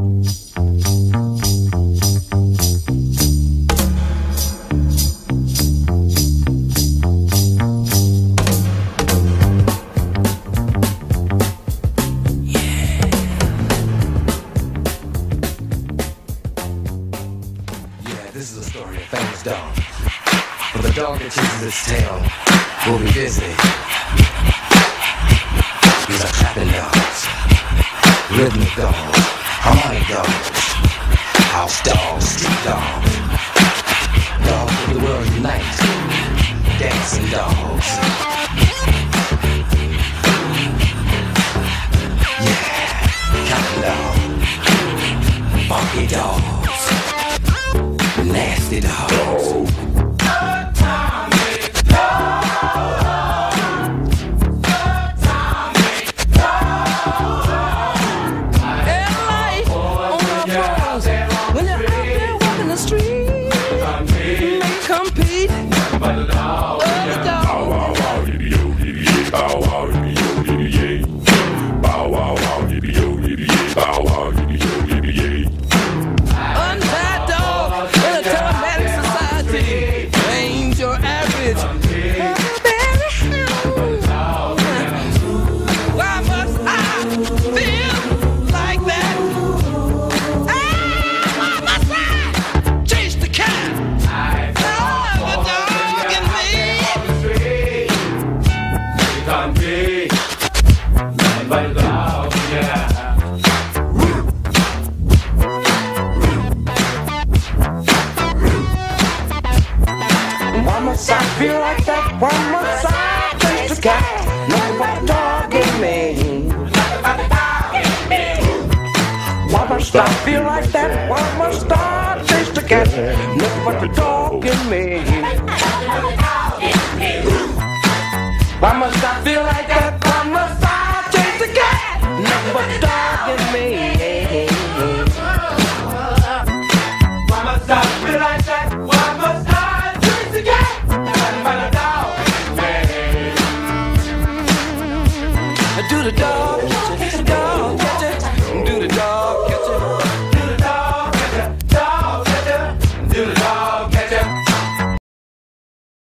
This is a story of famous dog. For the dog that chases its tail will be busy. These are trapping dogs, rhythmic dogs, harmonic dogs, house dogs, street dogs, dogs of the world unite, dancing dogs. Yeah, counting dogs, funky dogs, nasty dogs. I feel like that one more side, taste the cat, nobody dogging me. Why must I feel like that? Why must I taste the cat, nobody dogging me?